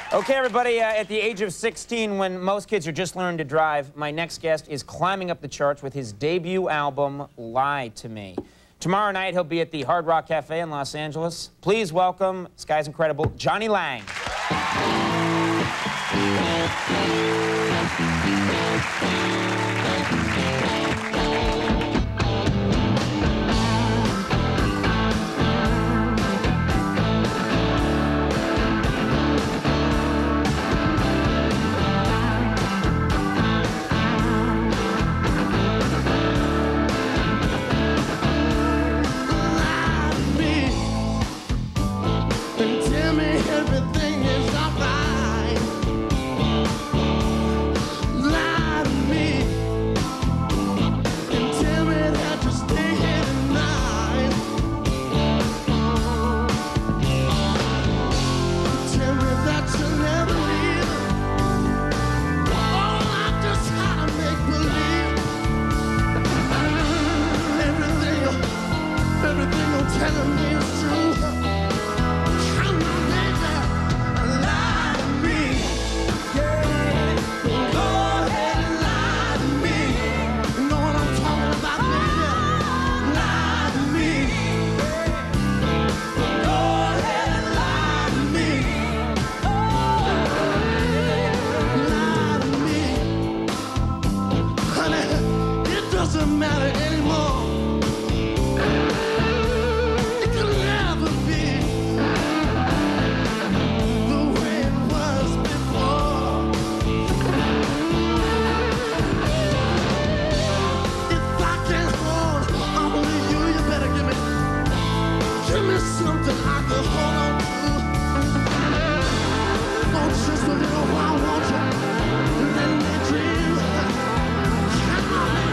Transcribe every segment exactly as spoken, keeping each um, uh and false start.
Okay, everybody, uh, at the age of sixteen, when most kids are just learning to drive, my next guest is climbing up the charts with his debut album, Lie to Me. Tomorrow night, he'll be at the Hard Rock Cafe in Los Angeles. Please welcome, this guy's incredible, Jonny Lang. Everything is alright. Lie to me and tell me that you stay here tonight. Tell me that you never leave. Oh, I'm just trying to make believe. Everything, everything you're telling me is true. Doesn't matter anymore. It can never be the way it was before. If I can't hold on to you, you better give me, give me something I can hold on to. Oh, just a little while, won't you? Let me dream. Come on.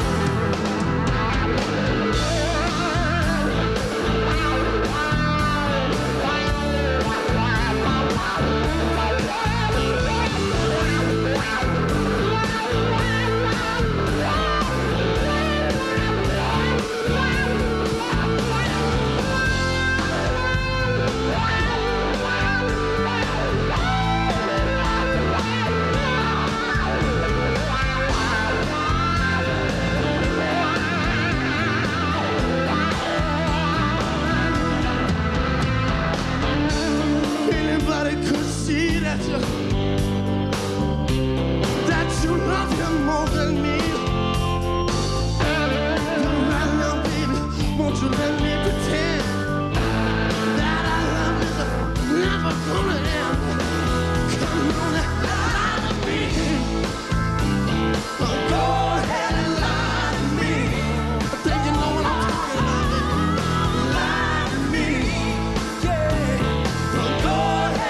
See that you, that you love him more than me. Right now, baby, won't you let me pretend that our love is never gonna end? Come on and lie to me. Oh, go ahead and lie to me. I think you know what I'm talking about, baby. Lie to me. Yeah. Oh, go ahead.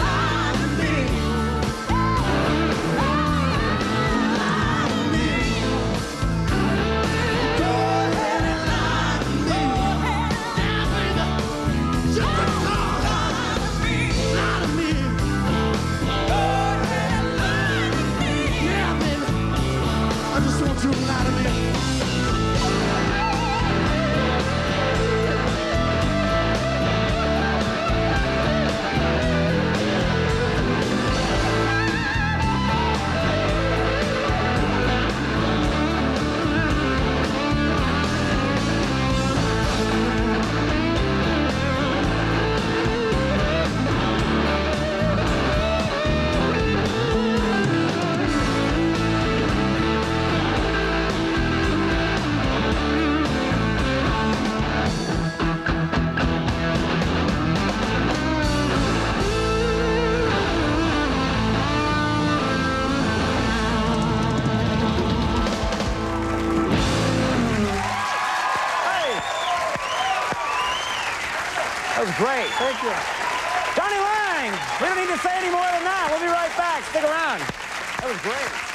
That was great. Thank you. Jonny Lang! We don't need to say any more than that. We'll be right back. Stick around. That was great.